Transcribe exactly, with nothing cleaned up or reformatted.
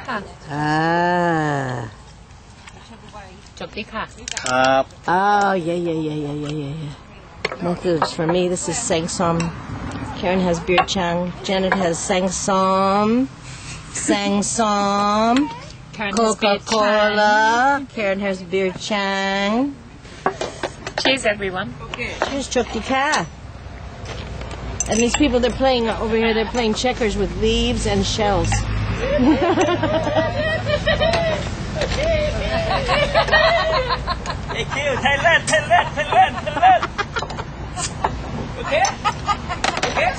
ค่ะอ่าจบดีค่ะครับ Oh, yeah, yeah, yeah, yeah, yeah, yeah, yeah. No goods for me. This is Sang Som. Karen has beer chang. Janet has Sang Som. Sang Som. Coca-Cola. Karen has beer chang. Cheers everyone. Here's Choktika. And these people, they're playing over here, they're playing checkers with leaves and shells. Thank you. Thailand, Thailand, Thailand, Thailand. Okay.